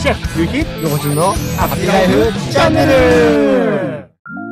シェフゆうき横順のハッピーライフチャンネル。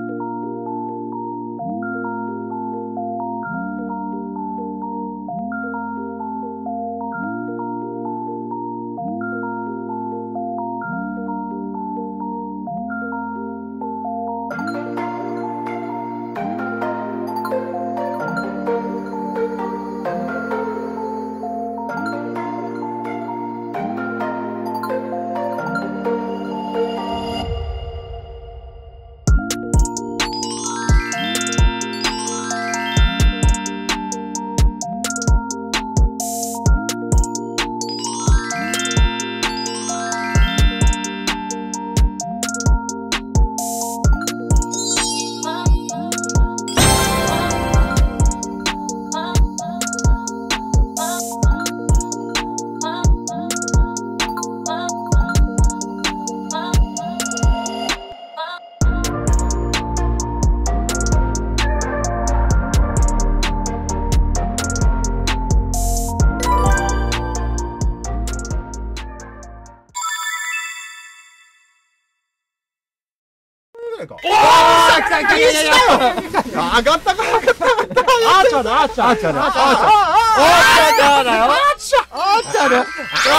おー、来た来た。上がったか。 アーチャーだ、アーチャー。 アーチャーだ。 アーチャーだよ。 アーチャーだ。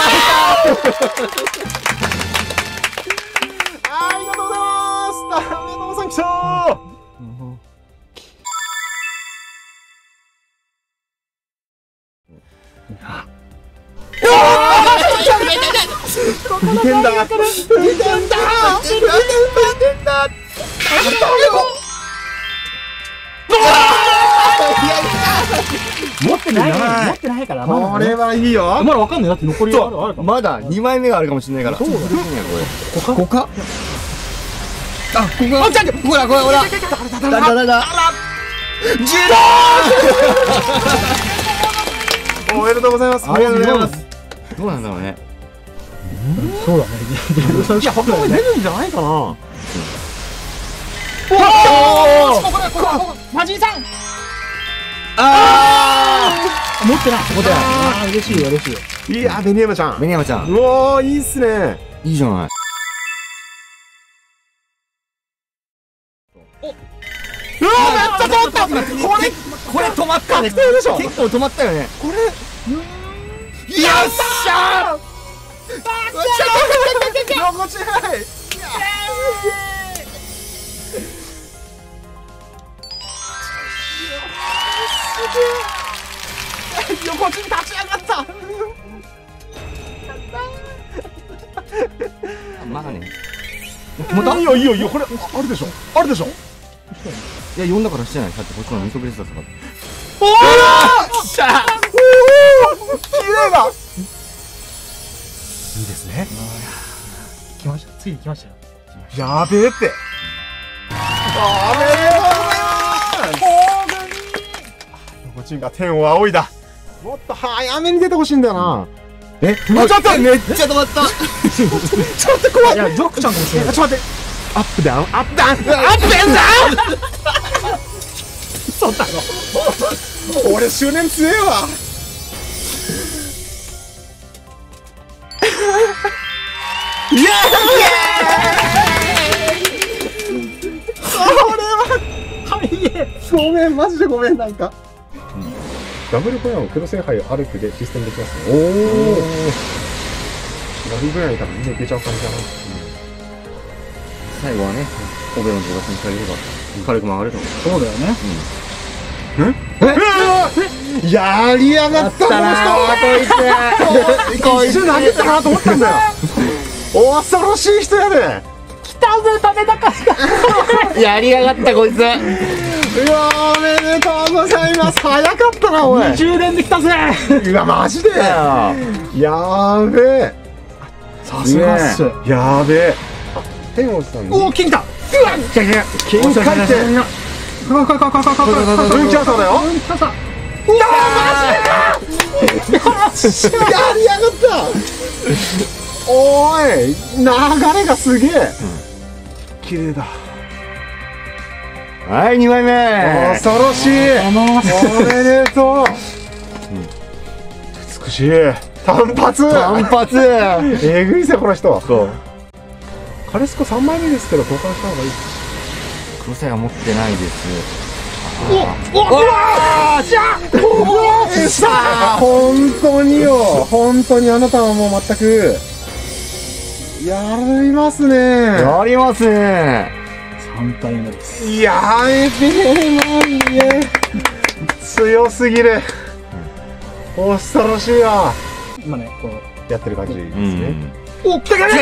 ありがとうございます。ありがとうございました。2点だ。 持ってないから。 これはいいよ。 まだわかんない。だって残りあるか。 まだ2枚目があるかもしれないから。そうだね。ここか。あ、ここ。あ、ほら。だ。おめでとうございます。 ありがとうございます。 どうなんだろうね。 そうだね。 いや、他に出るんじゃないかな。おお。ここ。マジンさん。持ってない。持ってない。嬉しいよ。 いや、ベニヤマちゃん。うおー、いいっすね。いいじゃない。うわー、めっちゃ止まった。これ止まったね。結構止まったよね。これ。よっしゃー。横ちない。横地に立ち上がった。まだね。またいいよ。これあるでしょ。いや、呼んだからしてない。だってこっちの見そびれてたから。おお。しゃ。綺麗だ。いいですね。 来ました。ついに来ましたよ。 やべえって。おめでとうございます。横地が天を仰いだ。もっと早めに出てほしいんだよな。ちょっとめっちゃ止まった。ちょっと怖い。 いや、ジョックちゃんかもしれない。 ちょっと待って。アップダウン。そうだろ。俺執念強えわ。イエーイ。ごめん、マジでごめん、なんか。ダブルブラウン、黒線杯を歩くでシステムできますね。おお。ダブルブラウンいたらみんないけちゃう感じだな。最後はね、オベロンとかにされれば軽く曲がると思う。 そうだよね。 やりやがったなこいつ投げたなと思ったんだよ。恐ろしい人やで。 来たぜ、食べたかった。 やりやがったこいつ。うわー、おめでとうございます。早かったなおい。 20年で来たぜ。 うわ、マジで。やーべえ。 さすがっす。 やーべえ。天王さん。 おお、金だ。 金回転。分岐技だよ。うわー、マジか。やりやがった。おーい、流れがすげえ。綺麗だ。はい、2枚目。恐ろしい。おめでとう。美しい。 単発単発。 えぐいぜこの人。 そう。 カレスコ3枚目ですけど交換した方がいい。 黒瀬は持ってないです。 おわーじゃあ本当によ、本当にあなたはもう全くやりますね。 やりますね。 3体目です。 やめてマジで強すぎる。恐ろしいわ。 今ね、こうやってる感じですうね。 ん。 お、来た虹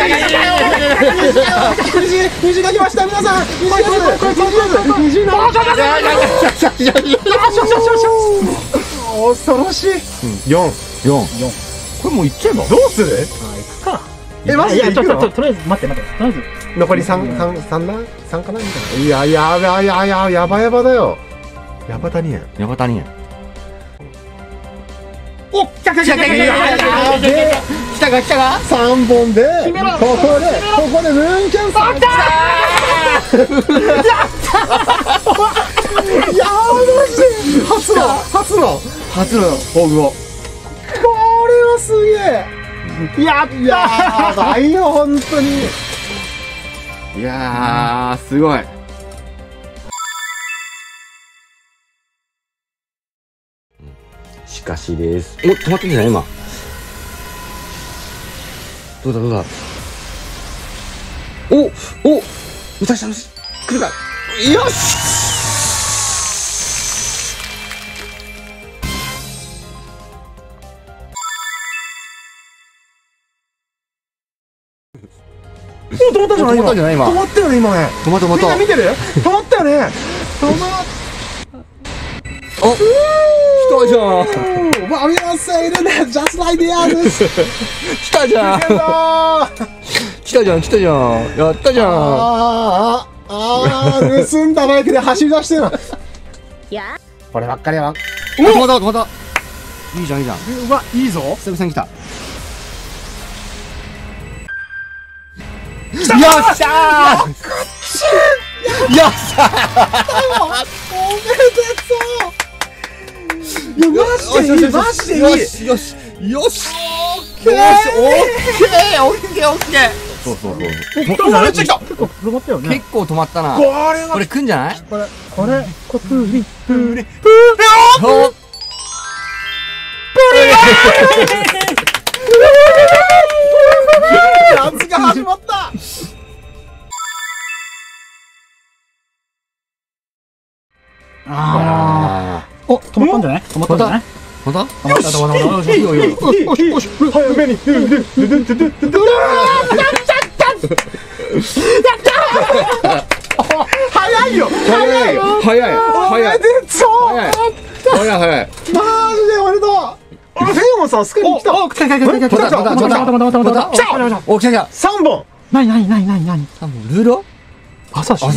が来ました皆さん。虹の恐ろしい。4。 これもういっちゃえば。 どうする？ あ、行くか。 マジで行くの？ とりあえず待って。とりあえず残り3かなみたいな。いややばだよ。やばだにやん。 ヤバタニや。 お、来たやべえ。 来たか 3本でここでムーンキャンサー。やばし初のホグを。 これはすげえ。やばいよ本当に。 いやー、すごい。しかしです。お、止まってんじゃない今。どうだ。お、武蔵さん来るか。よし。 止まったじゃない今。 止まったよね今止まったね。 止まった。 みんな見てる？止まったよね。 お、来たじゃん。 わみなさんいるね。Just like the others。 来たじゃん。やったじゃん。 盗んだバイクで走り出してる。こればっかりは。 止まった。いいじゃん。 うわ、いいぞ。 久々に来た。よっしゃー。 いやマジでいい。 よし。そう。 めっちゃ来た。 結構止まったよね。 結構止まったな。 これはこれ来んじゃない？ これ、プーリ。 お、 夏が始まった。 お、止まったんじゃない？止まったんじゃない？ また？ 止まった。 いいよ。早めに。早いよ。 早い。 おめでとう。 早い。 マジでおめでとう。フェイモンさんすぐに来た。 来た。 また。お、来た。 3本。 何？ ルーロ？ 朝日。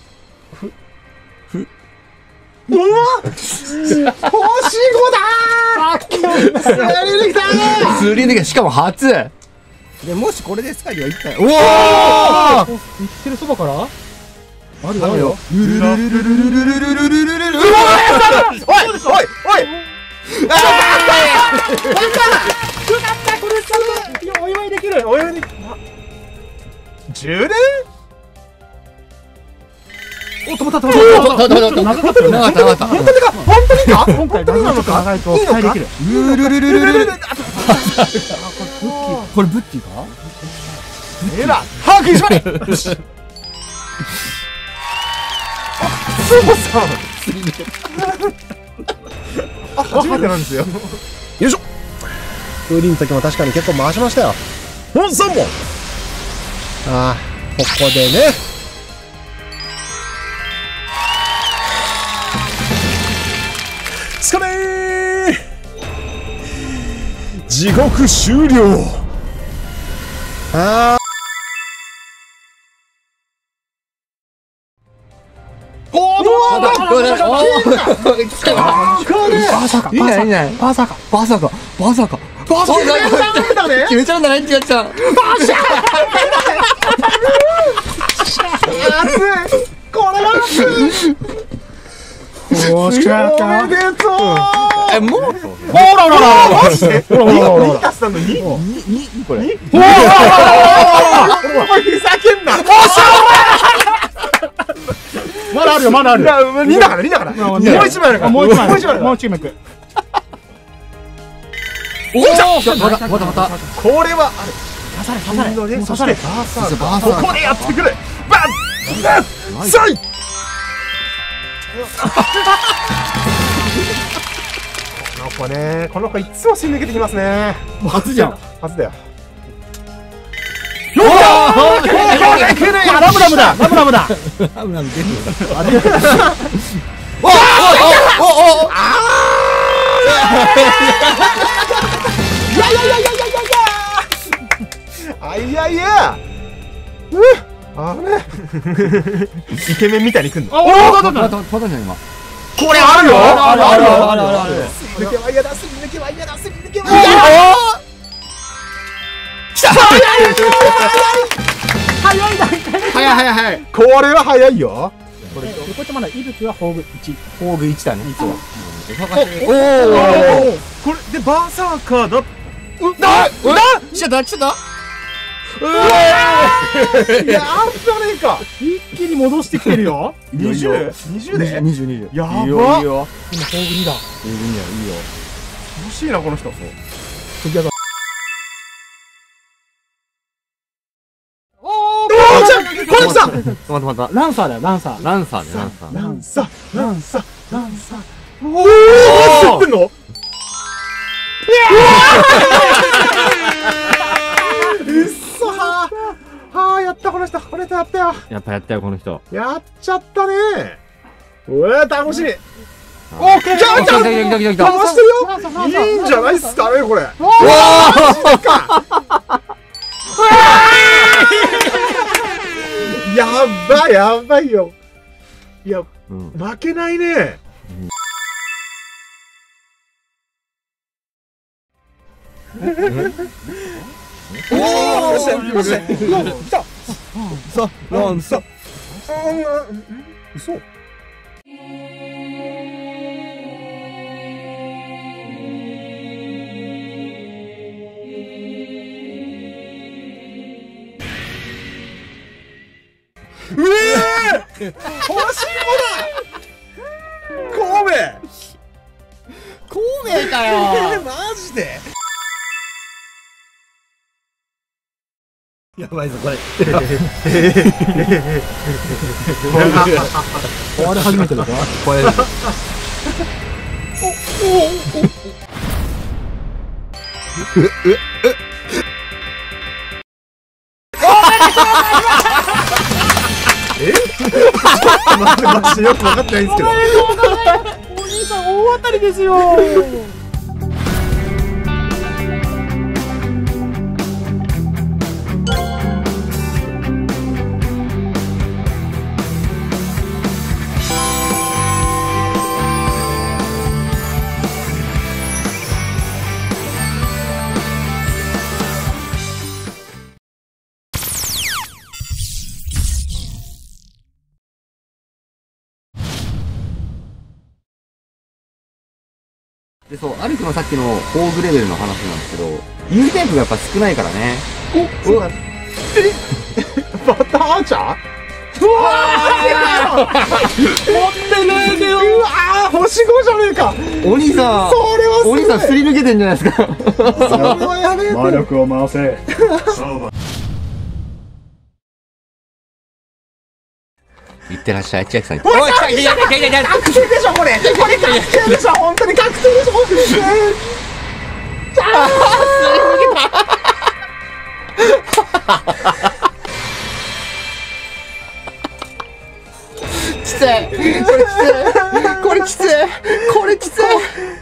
おお星5だー。やりに来たー。 スリーでしかも初。でもしこれでスカイがいったら、おお。 行ってるそばから。あるよ。 おい。 これお祝いできる。 充電？ お、止まった。 長かった。 本当にか？ 今回長いと期待できる。これブッティか？ 歯食いしばれ。そうさん。初めてなんですよ。よいしょ。風鈴の時も確かに結構回しましたよ。もう3本。ここでね。疲れー。地獄終了。 いいね。バサカ。決めちゃうんだね、ちゃん。 これは熱い。 おー、しかったな。 おめでとう。 え、もうほらほらほら。 マジでほらほらほらほら。 2足したのにこれ。 お前ふざけんな。 まだあるよ、まだあるよ。 2だから2だからもう1枚あるからもう一枚。 もう1枚あるからもう一枚いく。 おお、またまたまた。 これはある。 刺され、刺され。もうそして刺され。 バーサーバーサーここでやってくる。バンサイ。この子ね、この子いつも死ん抜けてきますね。 初じゃん。 初だよ。 よっこれ来るよ。ラブラブだ。ラブラブだ。 ラブラブ出るよ。 おおおお。あいやいや。あれ。イケメンみたいに来んの。 おお、どうぞ。 またじゃん今。 これあるよ。 あるあるあるある。 すり抜けは嫌だ。すり抜けは嫌だ。すり抜けは嫌だ。 早い。 これは早いよ。 これってまだ息吹は宝具1。 宝具1だね。 おお。これでバーサーカーだ。 来ちゃった来ちゃった。 いやあったねえか。 一気に戻してきてるよ。 20で 22。 やばっ。 いいよ。 今宝具2だ。 いいよ。 欲しいなこの人。 次はおー、じゃあこれ来た。 また。 ランサーだよ、ランサー。 ランサーね、ランサー。 ランサ。おお。ってんの？うっそはあ、やったこの人。この人やったよ。 やったよ、この人。 やっちゃったね。うわ楽しみ。お来た。 騙してるよ。いいんじゃないっすかねこれ。やばいよ。いや負けないね。おお、来た。 さ、ランサ。 嘘。うえ欲しいもだ。 孔明かよ。 マジで。 やばいぞこれ。 壊れ始めてるぞ。 これ。 マジでよく分かってないんですけど。 お兄さん大当たりですよ。 で、そう、アルクのさっきの宝具レベルの話なんですけど、有タイプがやっぱ少ないからね。 そうだ。バターチャー？うわー！持ってねえよ。うわー！星5じゃねえか。 お兄さん、 それはすごい。 お兄さんすり抜けてんじゃないですか。 それはやべえ。 魔力を回せ。 いってらっしゃい、千秋さん。 おい、確定でしょこれ。これ確定でしょ。本当に確定でしょ。 きつい。これきつい。これきつい。